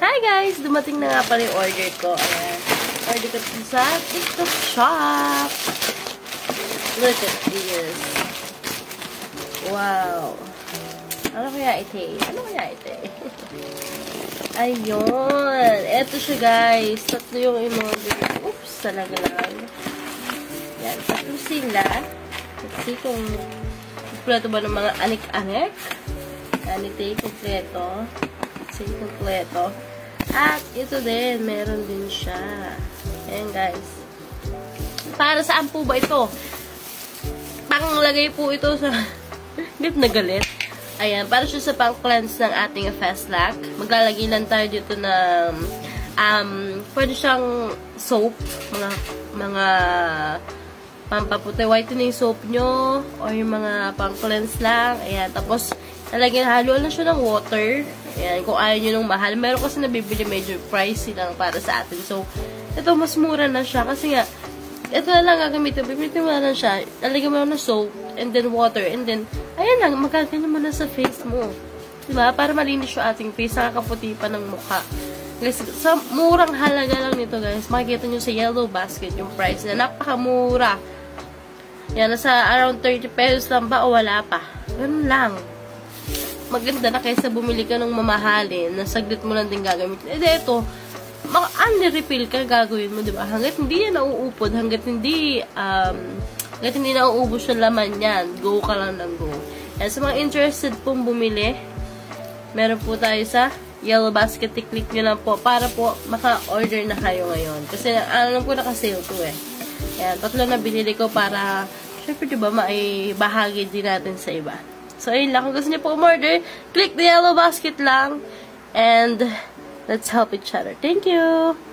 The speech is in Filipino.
Hi guys! Dumating na nga pala yung order ko. Ayan. Order ko sa TikTok shop. Look at this. Wow. Ano kaya ito? Ayun. Eto siya guys. Tatlo yung in-order. Oops, talaga lang. Yan. Tatlo sila. Let's see kung kompleto ba ng mga anik-anik. Yan, ito yung kompleto. Kompleto. At ito din, meron din siya. Ayan guys. Para saan po ba ito? Panglagay po ito sa galit na galit. Ayan, para siya sa pang-cleanse ng ating face lock. Maglalagay lang tayo dito ng pwede siyang soap, mga pampaputi whitening soap nyo or yung mga pang-cleanse lang. Ayan, tapos haluan na siya ng water. Ayan, kung ayaw nyo nung mahal. Meron kasi nabibili medyo pricey lang para sa atin. So, ito mas mura na siya. Kasi nga, ito na lang gagamitin. Pipilitin mo na lang siya. Lalagyan mo na ng soap, and then water, and then, ayan lang, magaganyan mo na sa face mo. Diba? Para malinis yung ating face. Nakakaputi pa ng mukha. Guys, sa murang halaga lang nito, guys. Makikita nyo sa yellow basket yung price na napakamura. Yan, nasa around 30 pesos lang ba o wala pa. Ganun lang. Maganda na kaysa bumili ka ng mamahalin na saglit mo lang din gagamitin. Ito, under-refill ka gagawin mo, diba? Hanggat hindi yan nauupod, hanggat hindi nauubos yung laman yan, go ka lang ng go. Yan, sa mga interested pong bumili, meron po tayo sa yellow basket. I-click nyo lang po para po maka-order na kayo ngayon. Kasi alam ko naka-sale to eh. Yan, tatlo na binili ko para, syempre diba, maibahagi din natin sa iba. So, ayun lang. Kung gusto niyo po umorder, click the yellow basket lang. And, let's help each other. Thank you!